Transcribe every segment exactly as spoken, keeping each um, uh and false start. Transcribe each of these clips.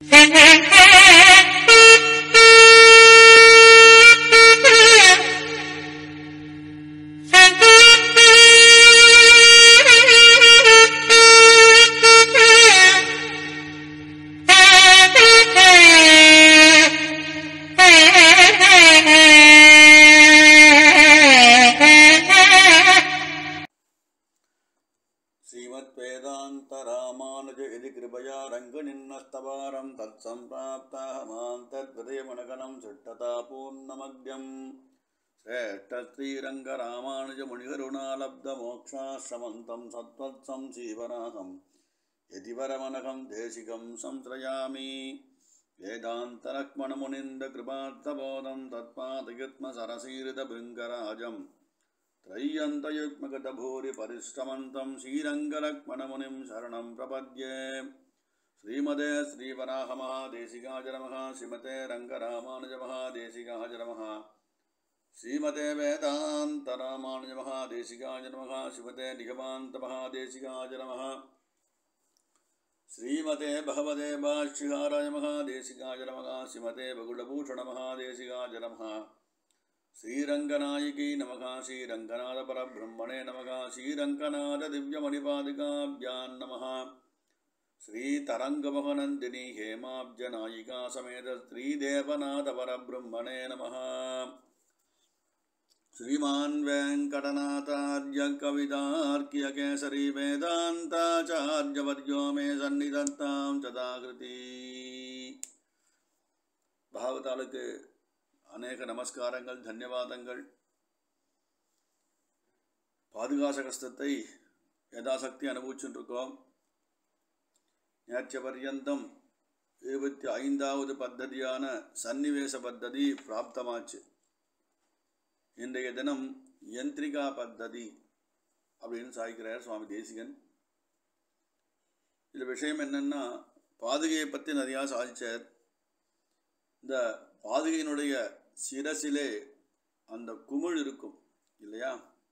रङ्गनिन्नस्तवारं तत्सम्प्राप्ताहमां तद्हृदयमनगणं सिद्धतापूर्णमग्ध्यं श्रेष्ठश्रीरङ्गरामानुजमुनिकरुणालब्धमोक्षाश्रमन्तं सत्त्वत्संजीवनाहं यतिवरमनघं देशिकं संश्रयामि वेदान्तलक्ष्मणमुनीन्द्रकृपार्थबोधं तत्पादयुग्मसरसीर्दभृङ्गराजं त्रय्यन्तयुग्मगतभूरिपरिश्रमन्तं श्रीरङ्गलक्ष्मणमुनिं शरणं प्रपद्ये। श्रीमते श्रीवराहमहादेशिकाय नमः। श्रीमते रङ्गरामानुजमहादेशिकाय नमः। श्रीमते वेदान्तरामानुजमहादेशिकाय नमः। श्रीमते निगमान्तमहादेशिकाय नमः। श्रीमते भगवते भाष्यकाराय महादेशिकाय नमः। श्रीमते भगुडभूषणमहादेशिकाय नमः। श्रीरङ्गनायकी नमः। श्रीरङ्गनाथपरब्रह्मणे नमः। श्रीरङ्गनाथदिव्यमणिपादिकाभ्यां नमः। श्रीतरङ्गमहनन्दिनी हेमाब्जनायिका समेत श्रीदेवनाथपरब्रह्मणे नमः। श्रीमान् वेङ्कटनाथार्य कवितार्कियकेसरी वेदान्ताचार्यवर्यो मे सन्निधत्तां सदाकृति। பாகவதாளுக்கு அநேக நமஸ்காரங்கள், தன்யவாதங்கள். பாதுகாச கஷ்டத்தை யதாசக்தி அனுபவிச்சுருக்கோம். நேற்று பர்யந்தம் இருபத்தி ஐந்தாவது பத்ததியான சன்னிவேச பத்ததி பிராப்தமாச்சு. இன்றைய தினம் யந்திரிகா பத்ததி அப்படின்னு சாய்க்கிறார் சுவாமி தேசிகன். இதில் விஷயம் என்னென்னா, பாதுகையை பற்றி நிறையா சாதிச்சார். இந்த பாதுகையினுடைய சிரசிலே அந்த குமிழ் இருக்கும் இல்லையா,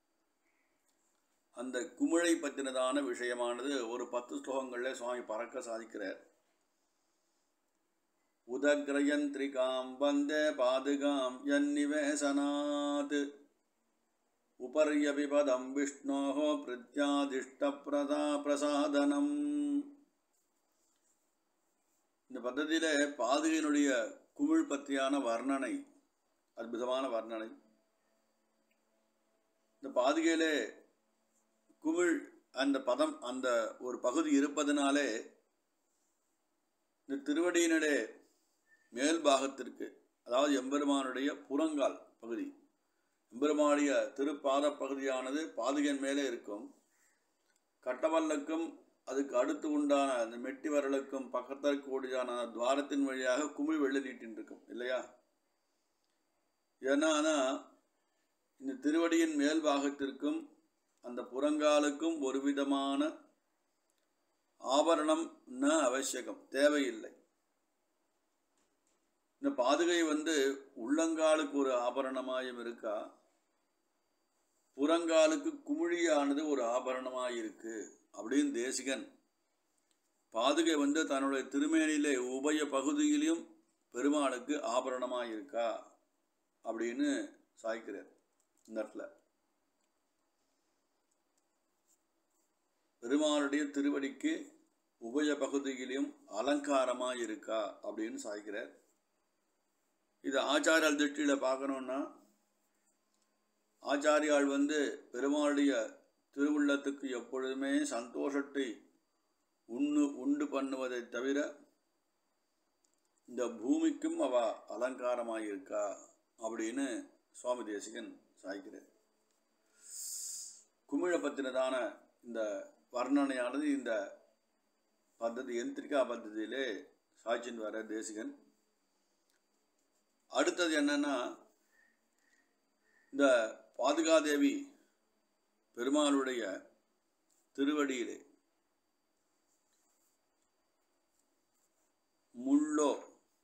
அந்த குமிழை பற்றினதான விஷயமானது ஒரு பத்து ஸ்லோகங்களில் சுவாமி பறக்க சாதிக்கிறார். உதக்ரயந்திரிகாம் வந்தே பாதுகாம் யன்னிவேசனாத் உபர்யபிபதம் விஷ்ணோஹோ பிரத்யாதிஷ்ட பிரதா பிரசாதனம். இந்த பத்ததியிலே பாதுகையினுடைய குமிழ் பற்றியான வர்ணனை, அற்புதமான வர்ணனை. இந்த பாதுகையிலே குமிழ் அந்த பதம் அந்த ஒரு பகுதி இருப்பதனாலே இந்த திருவடியினுடைய மேல் பாகத்திற்கு, அதாவது எம்பெருமானுடைய புறங்கால் பகுதி, எம்பெருமானுடைய திருப்பாத பகுதியானது பாதுகையின் மேலே இருக்கும். கட்டவல்லுக்கும் அதுக்கு அடுத்து உண்டான அந்த மெட்டி வரலுக்கும் பக்கத்தில் கூடியான துவாரத்தின் வழியாக குமிழ் வெள்ளை நீட்டின் இருக்கும் இல்லையா. ஏன்னா இந்த திருவடியின் மேல் பாகத்திற்கும் அந்த புறங்காலுக்கும் ஒரு விதமான ஆபரணம் ந அவசியகம், தேவையில்லை. இந்த பாதுகை வந்து உள்ளங்காலுக்கு ஒரு ஆபரணமாயும் இருக்கா, புறங்காலுக்கு குமிழியானது ஒரு ஆபரணமாயிருக்கு அப்படின்னு தேசிகன் பாதுகை வந்து தன்னுடைய திருமேனியிலே உபய பகுதியிலும் பெருமாளுக்கு ஆபரணமாயிருக்கா அப்படின்னு சாய்க்கிறார். இந்த இடத்துல பெருமாளுடைய திருவடிக்கு உபய பகுதியிலும் அலங்காரமாயிருக்கா அப்படின்னு சாய்க்கிறார். இது ஆச்சாரியால் திருஷ்டியில் பார்க்கணுன்னா, ஆச்சாரியால் வந்து பெருமாளுடைய திருவுள்ளத்துக்கு எப்பொழுதுமே சந்தோஷத்தை உண்ணு உண்டு பண்ணுவதை தவிர இந்த பூமிக்கும் அவ அலங்காரமாயிருக்கா அப்படின்னு சுவாமி தேசிகன் சாய்க்கிறார். குமிழ பத்தினதான இந்த வர்ணனையானது இந்த பத்ததி யந்திரிகா பத்ததியிலே சாய்ச்சின் வர தேசிகன். அடுத்தது என்னன்னா, இந்த பாதுகாதேவி பெருமாளுடைய திருவடியிலே முள்ளோ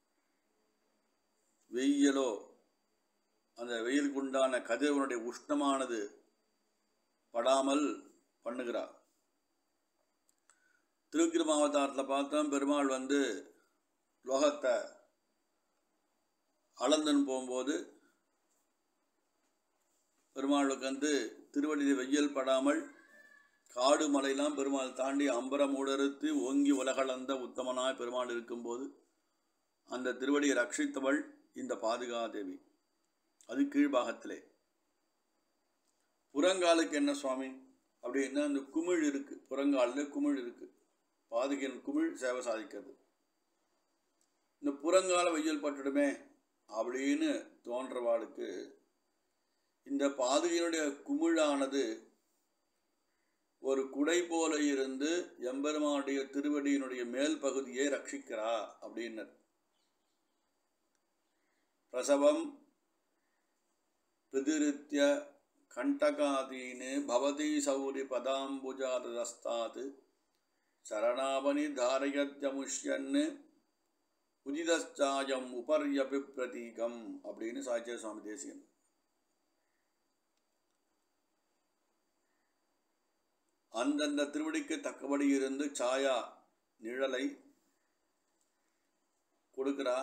வெயிலோ அந்த வெயிலுக்கு உண்டான கதிரவனுடைய உஷ்ணமானது படாமல் பண்ணுகிறார். திருக்கிரமாவதாரத்தில் பார்த்தோம், பெருமாள் வந்து லோகத்தை அளந்துன்னு போகும்போது பெருமாளுக்கு வந்து திருவடியில் வெயில் படாமல் காடு மலையெல்லாம் பெருமாள் தாண்டி அம்பரம் உடறுத்து ஓங்கி உலகளந்த உத்தமனாய் பெருமாள் இருக்கும்போது அந்த திருவடியை ரட்சித்தவள் இந்த பாதுகாதேவி. அது கீழ்பாகத்திலே. புறங்காலுக்கு என்ன சுவாமி அப்படின்னா அந்த குமிழ் இருக்கு, புறங்காலில் குமிழ் இருக்கு, பாதுகையின் குமிழ் சேவை சாதிக்கிறது. இந்த புறங்கால வெயில் பட்டுடுமே அப்படின்னு தோன்றவாளுக்கு இந்த பாதுகையினுடைய குமிழானது ஒரு குடை போல இருந்து எம்பெருமானுடைய திருவடியினுடைய மேல் பகுதியை ரட்சிக்கிறா அப்படின்னு. பிரசவம் பிதிருத்திய கண்டகாதீனு பவதி சௌரி பதாம்புஜாதஸ்தாத் சரணாபனி தாரயத்யமுஷ்யன்னு உதிதாயம் உபர்யபி பிரதீகம் அப்படின்னு சாய்ச்சிய சுவாமி தேசிகன். அந்தந்த திருவடிக்கு தக்கபடி இருந்து சாயா நிழலை கொடுக்கிறா.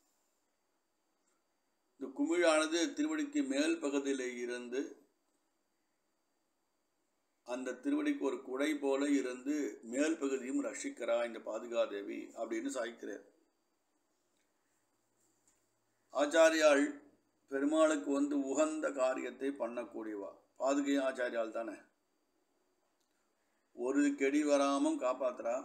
இந்த குமிழானது திருவடிக்கு மேல் பகுதியில் இருந்து அந்த திருவடிக்கு ஒரு குடை போல இருந்து மேல் பகுதியும் ரட்சிக்கிறா இந்த பாதுகாதேவி அப்படின்னு சாய்க்கிறார். ஆச்சாரியால் பெருமாளுக்கு வந்து உகந்த காரியத்தை பண்ணக்கூடியவா பாதுகை ஆச்சாரியால் தானே. ஒரு கெடி வராமல் காப்பாத்துறா.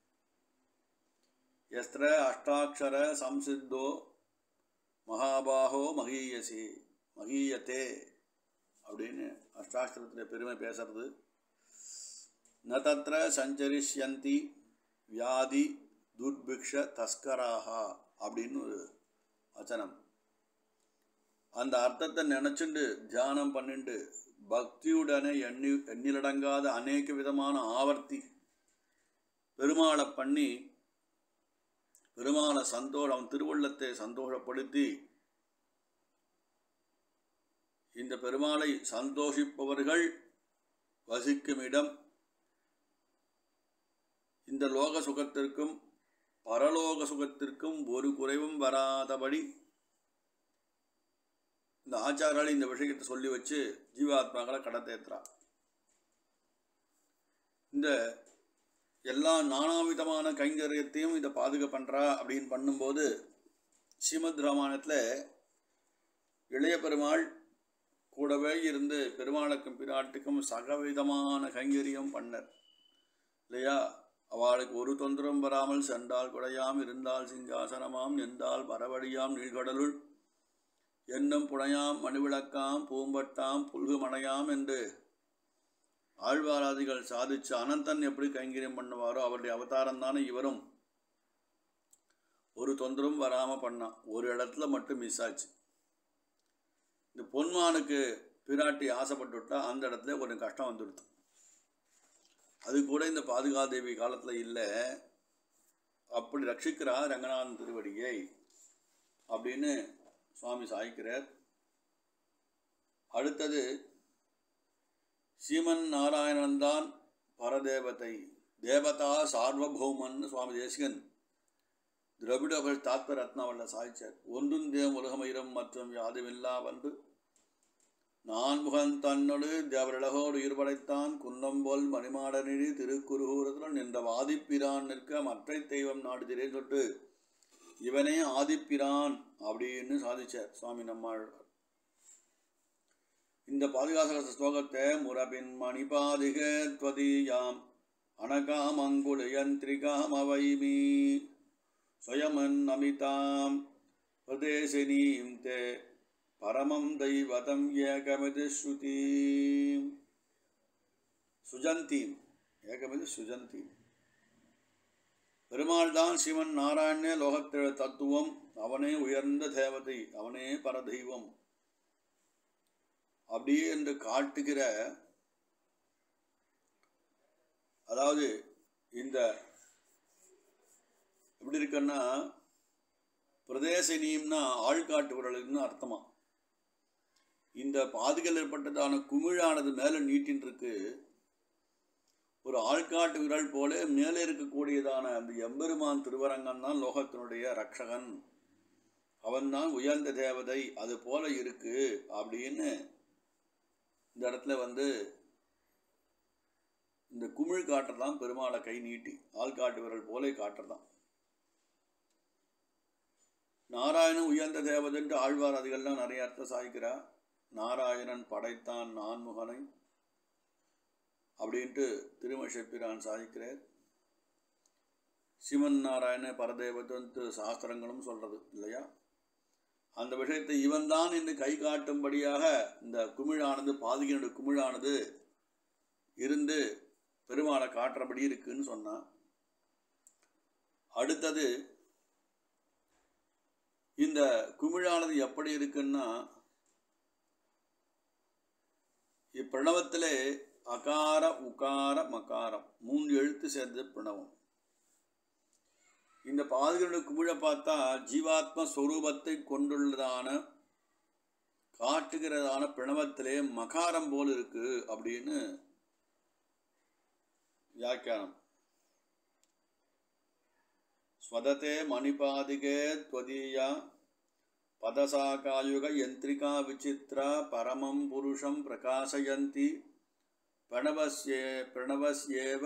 எஸ்திர அஷ்டாட்சர சம்சித்தோ மகாபாகோ மகீயசி மகீயத்தே அப்படின்னு அஷ்டாட்சரத்தில் பெருமை பேசுறது. ந தத்ர சஞ்சரிஷ்யந்தி வியாதி துர்பிக்ஷ தஸ்கராகா அப்படின்னு ஒரு வச்சனம். அந்த அர்த்தத்தை நினச்சிண்டு தியானம் பண்ணிண்டு பக்தியுடனே எண்ணி எண்ணிலடங்காத அநேக விதமான ஆவர்த்தி பெருமாளை பண்ணி பெருமாளை சந்தோஷம் அவன் திருவுள்ளத்தை சந்தோஷப்படுத்தி இந்த பெருமாளை சந்தோஷிப்பவர்கள் வசிக்கும் இடம் இந்த லோக சுகத்திற்கும் பரலோக சுகத்திற்கும் ஒரு குறைவும் வராதபடி இந்த ஆச்சாரால் இந்த விஷயத்தை சொல்லி வச்சு ஜீவாத்மாக்களை கடத்தேத்துறா. இந்த எல்லா நானாவிதமான கைங்கரியத்தையும் இதை பாதுகா பண்ணுறா அப்படின்னு பண்ணும்போது ஸ்ரீமத் ராமாயணத்தில் இளைய பெருமாள் கூடவே இருந்து பெருமாளுக்கும் பிராட்டுக்கும் சகவிதமான கைங்கரியம் பண்ணர் இல்லையா. அவளுக்கு ஒரு தொந்தரம் வராமல் சென்றால் குடையாம் இருந்தால் சிங்காசனமாம் நின்றால் மரவடியாம் நீழ்கடலுள் என்னும் புனையாம் மணிவிளக்காம் பூம்பட்டாம் புல்கு மணையாம் என்று ஆழ்வாராதிகள் சாதிச்சு அனந்தன் எப்படி கைங்கரியம் பண்ணுவாரோ அவருடைய அவதாரம் தானே இவரும். ஒரு தொந்தரவும் வராமல் பண்ணான். ஒரு இடத்துல மட்டும் மிஸ் ஆச்சு. இந்த பொன்மானுக்கு பிராட்டி ஆசைப்பட்டுவிட்டா அந்த இடத்துல கொஞ்சம் கஷ்டம் வந்துடுது. அது கூட இந்த பாதுகாதேவி காலத்தில் இல்லை. அப்படி ரட்சிக்கிறா ரங்கநாதன் திருவடியை அப்படின்னு சுவாமி சாய்க்கிறார். அடுத்தது ஸ்ரீமன் நாராயணன் தான் பரதேவதை தேவதா சார்வபௌமன் சுவாமி தேசிகன் திரவிடர்கள் தாத்ப ரத்னாவல்ல சாய்ச்சார். ஒன்றும் தேவ உலகமயிரம் மற்றும் யாதுமில்லா வந்து நான் முகன் தன்னொடு தேவரிழகோடு உயிர்படைத்தான் குன்னம்போல் மணிமாடனிழி திருக்குறுகூரத்துடன் நின்ற ஆதிப்பிரான் நிற்க மற்றை தெய்வம் நாடுகிறேன்னு சொல்லிட்டு இவனே ஆதிப்பிரான் அப்படின்னு சாதிச்சார் சுவாமி நம்மாழ்வார். இந்த பாதுகாசக ஸ்லோகத்தை முரபின் மணிபாதிகத்வதீயாம் அனகாமங்குலயந்திரிகாம் அவைமீ ஸ்வயமன் அமிதாம் பிரதேசினீம் தே பரமம் தெய்வதம் ஏகமிது ஸ்ருதீம் சுஜந்தீம் ஏகமிது சுஜந்தீம். பெருமாள் தான் சிவன் நாராயணனே லோகத்தில தத்துவம், அவனே உயர்ந்த தேவதை, அவனே பரதெய்வம் அப்படி என்று காட்டுகிற, அதாவது இந்த எப்படி இருக்குன்னா பிரதேசினியம்னா ஆள்காட்டுவர்களுக்குன்னு அர்த்தமா. இந்த பாதுகள் ஏற்பட்டதான குமிழானது மேலே நீட்டின் இருக்கு. ஒரு ஆள்காட்டு விரல் போல மேலே இருக்கக்கூடியதான அந்த எம்பெருமான் திருவரங்கன் தான் லோகத்தினுடைய ரக்ஷகன், அவன்தான் உயர்ந்த தேவதை, அது போல இருக்கு அப்படின்னு இந்த இடத்துல வந்து இந்த குமிழ் காட்டுறதான் பெருமாளை கை நீட்டி ஆள்காட்டு விரல் போல காட்டுறதான். நாராயணன் உயர்ந்த தேவதென்று ஆழ்வார் அதுகள்லாம் நிறைய அர்த்தம் சாய்க்கிறார். நாராயணன் படைத்தான் நான்முகனை அப்படின்ட்டு திருமஷப்பிரான் சாதிக்கிறார். சிவன் நாராயண பரதேவத்து சாஸ்திரங்களும் சொல்றது இல்லையா? அந்த விஷயத்தை இவன் தான் என்று கை காட்டும்படியாக இந்த குமிழானது, பாதுகையினுடைய குமிழானது இருந்து பெருமாளை காட்டுறபடி இருக்குன்னு சொன்னான். அடுத்தது இந்த குமிழானது எப்படி இருக்குன்னா, இப்பிரணவத்திலே அகார உகார மகாரம் மூன்று எழுத்து சேர்ந்தது பிரணவம். இந்த பாதுகளுடைய குமிழை பார்த்தா ஜீவாத்ம ஸ்வரூபத்தை கொண்டுள்ளதான காட்டுகிறதான பிரணவத்திலே மகாரம் போல் இருக்கு அப்படின்னு வியாக்கியானம். ஸ்வததே மணிபாதிகே த்வதீயா பதசாகாயுக யந்திரிகா விசித்ரா பரமம் புருஷம் பிரகாசயந்தி பிரணவஸ்யே பிரணவஸ்யேவ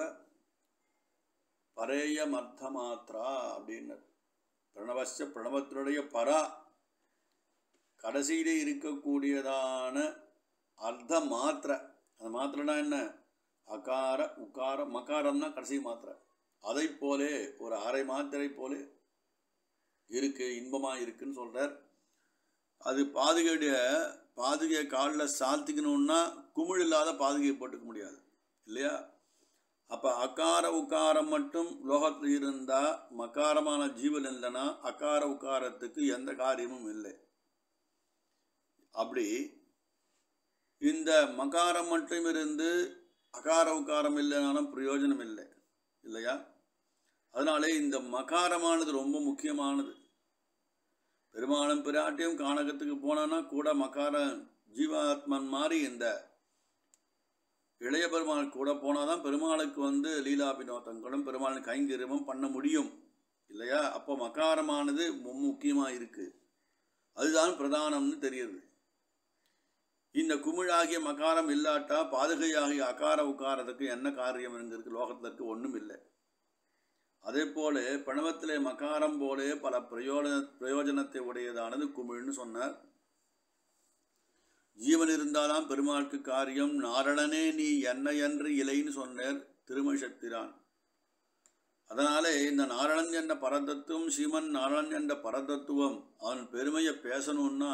பரேயமர்த்தமாத்ரா அப்படின்னு. பிரணவஸ்ய பிரணவத்தினுடைய பரா கடைசியிலே இருக்கக்கூடியதான அர்த்த மாத்திரை. அந்த மாத்திரைனா என்ன? அகார உகார மகாரம்னா கடைசி மாத்திரை. அதை போலே ஒரு அரை மாத்திரை போலே இருக்கு, இன்பமாக இருக்குன்னு சொல்கிறார். அது பாதுகையுடைய பாதுகையை காலில் சாத்திக்கணுன்னா குமிழ் இல்லாத பாதுகையை போட்டுக்க முடியாது இல்லையா? அப்போ அகார உக்காரம் மட்டும் லோகத்தில் இருந்தால், மகாரமான ஜீவன் இல்லைன்னா அகார உக்காரத்துக்கு எந்த காரியமும் இல்லை. அப்படி இந்த மகாரம் மட்டும் இருந்து அகார உக்காரம் இல்லைனாலும் பிரயோஜனம் இல்லை இல்லையா? அதனாலே இந்த மகாரமானது ரொம்ப முக்கியமானது. பெருமாளும் பிராட்டியும் கானகத்துக்கு போனோன்னா கூட மகார ஜீவாத்மன் மாதிரி இந்த இளைய பெருமாள் கூட போனால் தான் பெருமாளுக்கு வந்து லீலா வினோதங்களும் பெருமாளுக்கு கைங்கரியமும் பண்ண முடியும் இல்லையா? அப்போ மகாரமானது முக்கியமாக இருக்குது, அதுதான் பிரதானம்னு தெரியுது. இந்த குமிழாகிய மகாரம் இல்லாட்டா பாதுகையாகிய அகார உக்காரத்துக்கு என்ன காரியம் என்கிறது லோகத்திற்கு ஒன்றும் இல்லை. அதே போல பிரணவத்திலே மகாரம் போலே பல பிரயோஜன பிரயோஜனத்தை உடையதானது குமிழ்னு சொன்னார். ஜீவன் இருந்தாலாம் பெருமாளுக்கு காரியம். நாரணனே நீ என்ன என்று இலைன்னு சொன்னார் திருமஷத்திரான். அதனாலே இந்த நாரணன் என்ற பரதத்துவம், ஸ்ரீமன் நாரணன் என்ற பரதத்துவம், அவன் பெருமையை பேசணும்னா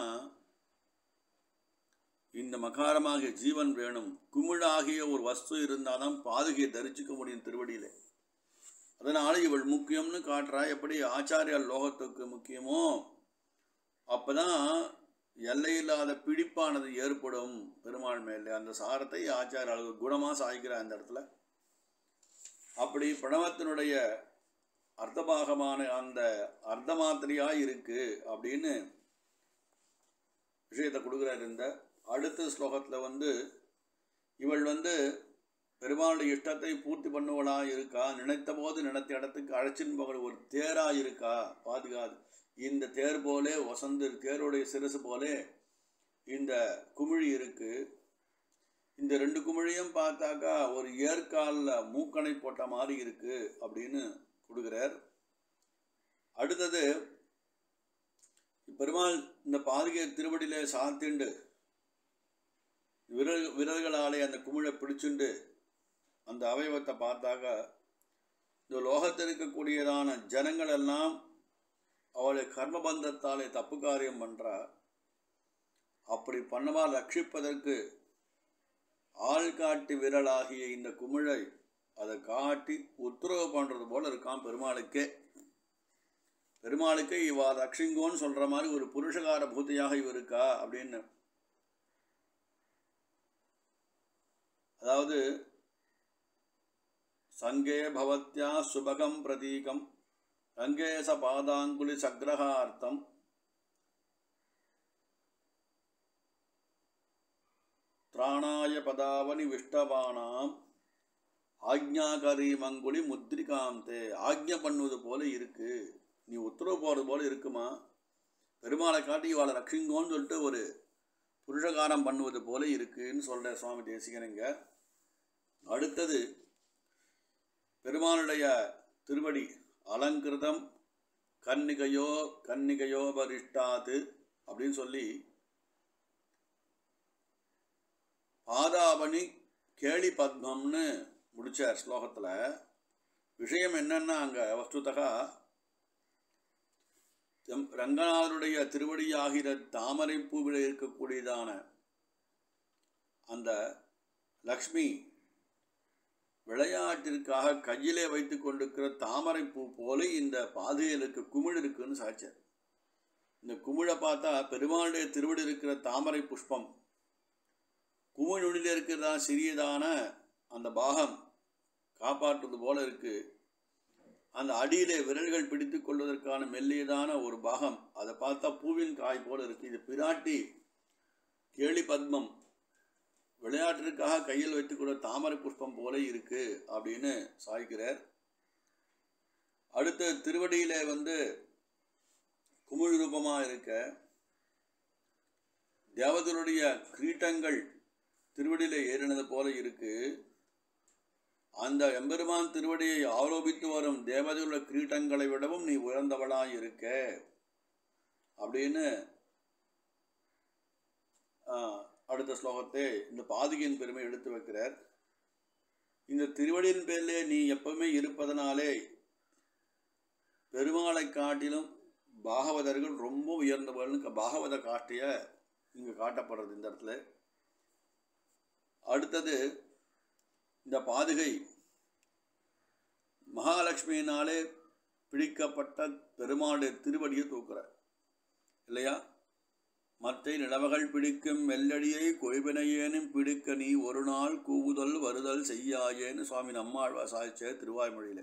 இந்த மகாரமாகிய ஜீவன் வேணும். குமிழாகிய ஒரு வஸ்து இருந்தால் தான் பாதுகையை தரிசிக்க முடியும் திருவடியிலே. அதனால இவள் முக்கியம்னு காட்டுறா. எப்படி ஆச்சாரியால் லோகத்துக்கு முக்கியமோ அப்போதான் எல்லையில்லாத பிடிப்பானது ஏற்படும் பெருமாள் மேலே. அந்த சாரத்தை ஆச்சாரியால் குணமாக சாய்க்கிறார் அந்த இடத்துல. அப்படி பிரணவத்தினுடைய அர்த்தபாகமான அந்த அர்த்த மாத்திரையாக இருக்கு அப்படின்னு விஷயத்தை கொடுக்குறாரு. இந்த அடுத்த ஸ்லோகத்தில் வந்து இவள் வந்து பெருமாளுடைய இஷ்டத்தை பூர்த்தி பண்ணுவளாக இருக்கா, நினைத்த போது நினைத்த இடத்துக்கு அழைச்சின் பகல் ஒரு தேராக இருக்கா பாதுகாது. இந்த தேர் போலே வசந்து தேருடைய சிரசு போலே இந்த குமிழி இருக்கு. இந்த ரெண்டு குமிழியும் பார்த்தாக்கா ஒரு ஏற்காலில் மூக்கணை போட்ட மாதிரி இருக்கு அப்படின்னு கொடுக்குறார். அடுத்தது பெருமாள் இந்த பாதுகை திருவடியிலே சாத்திண்டு விரல் விரல்களாலே அந்த குமிழை பிடிச்சுண்டு அந்த அவயவத்தை பார்த்தாக்க இந்த லோகத்தில் இருக்கக்கூடியதான ஜனங்கள் எல்லாம் அவளை கர்மபந்தத்தாலே தப்பு காரியம் பண்ணுறா. அப்படி பண்ணவா ரட்சிப்பதற்கு ஆள் காட்டி விரலாகிய இந்த குமிழை அதை காட்டி உத்தரவு பண்ணுறது போல இருக்கான் பெருமாளுக்கே. பெருமாளுக்கு இவா ரட்சிங்கோன்னு சொல்கிற மாதிரி ஒரு புருஷகார பூத்தையாக இவ இருக்கா அப்படின்னு. அதாவது சங்கே பவத்யா சுபகம் பிரதீகம் ரங்கேச பாதாங்குலி சக்ரஹார்த்தம் திராணாய பதாவனி விஷ்டபானாம் ஆக்ஞாகரி மங்குடி முத்ரிகாந்தே, ஆக்ஞை பண்ணுவது போல இருக்கு, நீ உத்தரவு போகிறது போல இருக்குமா, பெருமாளை காட்டி இவாளை ரட்சிங்கோன்னு சொல்லிட்டு ஒரு புருஷகாரம் பண்ணுவது போல இருக்குன்னு சொல்கிற சுவாமி தேசிகனுங்க. அடுத்தது பெருமானுடைய திருவடி அலங்கிருதம் கன்னிகையோ கன்னிகையோபரிஷ்டாது அப்படின்னு சொல்லி பாதாபனி கேளி பத்மம்னு முடிச்சார் ஸ்லோகத்தில். விஷயம் என்னன்னா, அங்கே வஸ்துதகா ரங்கநாதனுடைய திருவடியாகிற தாமரை பூவில் இருக்கக்கூடியதான அந்த லக்ஷ்மி விளையாட்டிற்காக கையிலே வைத்து கொண்டிருக்கிற தாமரை பூ போல இந்த பாதையிலுக்கு குமிழ் இருக்குன்னு சாய்ச்சார். இந்த குமிழை பார்த்தா பெருமாளுடைய திருவடி இருக்கிற தாமரை புஷ்பம் குமிழ் நுனியில் இருக்கிறதா சிறியதான அந்த பாகம் காப்பாற்றுவது போல இருக்கு. அந்த அடியிலே விரல்கள் பிடித்து கொள்வதற்கான மெல்லியதான ஒரு பாகம் அதை பார்த்தா பூவின் காய் போல இருக்கு. இது பிராட்டி கேளி பத்மம் விளையாட்டிற்காக கையில் வைத்துக்கூட தாமரை புஷ்பம் போல இருக்கு அப்படின்னு சாய்க்கிறார். அடுத்த திருவடியிலே வந்து குமிழ் ரூபமாக இருக்க தேவதனுடைய கிரீட்டங்கள் திருவடியிலே ஏறினது போல இருக்கு. அந்த எம்பெருமான் திருவடியை ஆரோபித்து வரும் தேவதையுள்ள கிரீட்டங்களை விடவும் நீ உயர்ந்தவளாய் இருக்க அப்படின்னு அடுத்த ஸ்லோகத்தை இந்த பாதுகையின் பெருமை எடுத்து வைக்கிறார். இந்த திருவடியின் பேரிலே நீ எப்பவுமே இருப்பதனாலே பெருமாளை காட்டிலும் பாகவதர்கள் ரொம்ப உயர்ந்தவர்கள் பாகவத காட்டிய இங்கே காட்டப்படுறது இந்த இடத்துல. அடுத்தது இந்த பாதுகை மகாலட்சுமியினாலே பிடிக்கப்பட்ட பெருமாளுடைய திருவடியை தூக்குறார் இல்லையா. மற்ற நிலவகள் பிடிக்கும் மெல்லடியை கொய்வினையேனும் பிடிக்க நீ ஒரு நாள் கூவுதல் வருதல் செய்யாயேன்னு சுவாமி நம்மாழ்வார் சாதிச்ச திருவாய்மொழியில.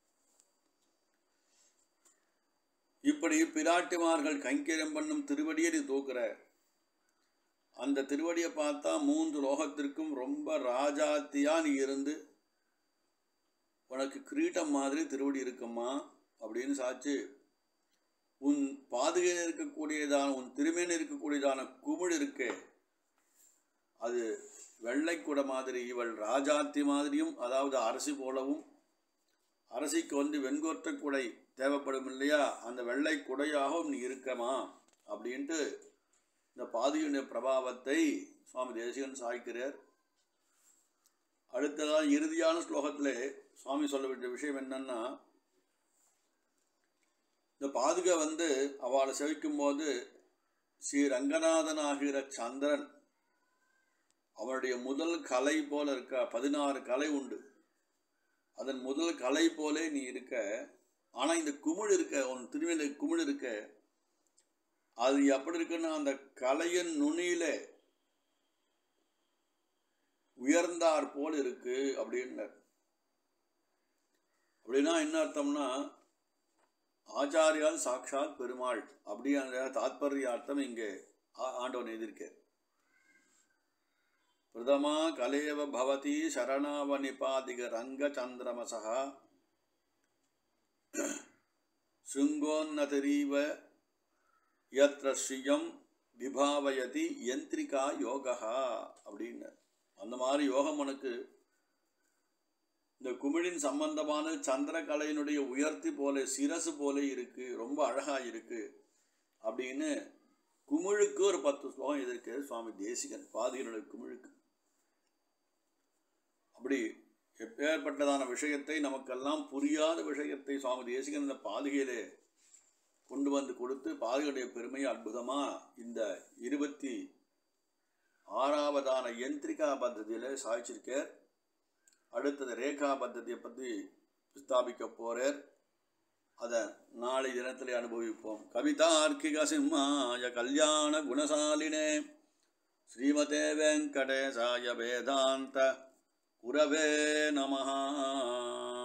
இப்படி பிராட்டிமார்கள் கைங்கரியம் பண்ணும் திருவடியை நீ தூக்குற. அந்த திருவடியை பார்த்தா மூன்று லோகத்திற்கும் ரொம்ப ராஜாத்தியா நீ இருந்து உனக்கு கிரீட்டம் மாதிரி திருவடி இருக்குமா அப்படின்னு சாச்சு. உன் பாதுகையில் இருக்கக்கூடியதான உன் திருமேனில் இருக்கக்கூடியதான குமிழ் இருக்கே அது வெள்ளை குடை மாதிரி, இவள் ராஜாத்தி மாதிரியும் அதாவது அரசி போலவும், அரசிக்கு வந்து வெண்கொற்ற குடை தேவைப்படும் இல்லையா, அந்த வெள்ளை குடையாகவும் நீ இருக்கமா அப்படின்ட்டு இந்த பாதுகையுடைய பிரபாவத்தை சுவாமி தேசிகன் சாய்க்கிறார். அடுத்ததான் இறுதியான ஸ்லோகத்தில் சுவாமி சொல்ல வேண்டிய விஷயம் என்னன்னா, இந்த பாதுகை வந்து அவளை செவிக்கும் போது ஸ்ரீ ரங்கநாதன் ஆகிற சந்திரன் அவனுடைய முதல் கலை போல இருக்க. பதினாறு கலை உண்டு, அதன் முதல் கலை போலே நீ இருக்க. ஆனால் இந்த குமிழ் இருக்க, உன் திருமையில குமிழ் இருக்க, அது எப்படி இருக்குன்னா அந்த கலையின் நுனியில உயர்ந்தார் போல் இருக்கு அப்படின்னு. அப்படின்னா என்ன அர்த்தம்னா, ஆச்சாரியால் சாட்சாத் பெருமாள் அப்படிங்கிற தாத்பரியார்த்தம் இங்கே ஆண்டவன் எழுதியிருக்க. பிரதமா கலேவ பவதி சரணாவ நிபாதிக ரங்க சந்திரமசா சுங்கோன்னதரீவ யத்ர ஸ்ரீயம் விபாவயதி யந்திரிகா யோகா அப்படின்னு. அந்த மாதிரி யோகம் உனக்கு இந்த குமிழின் சம்பந்தமான சந்திரகலையினுடைய உயர்த்தி போல சிரசு போல இருக்கு, ரொம்ப அழகா இருக்கு அப்படின்னு குமிழுக்கு ஒரு பத்து ஸ்லோகம் எதிர்க்கு சுவாமி தேசிகன் பாதுகையினுடைய குமிழுக்கு. அப்படி எப்பேற்பட்டதான விஷயத்தை, நமக்கெல்லாம் புரியாத விஷயத்தை சுவாமி தேசிகன் இந்த பாதுகையிலே கொண்டு வந்து கொடுத்து பாதுகையுடைய பெருமையை அற்புதமா இந்த இருபத்தி ஆறாவதான யந்திரிகா பத்ததியில சாய்ச்சிருக்கார். அடுத்தது ரேகா பத்ததியை பற்றி ஸ்தாபிக்க போறார். அதை நாளை தினத்திலே அனுபவிப்போம். கவிதார்க்கிக சிம்மாய கல்யாண குணசாலினே ஸ்ரீமதே வெங்கடேசாய வேதாந்த குரவே நமஹ.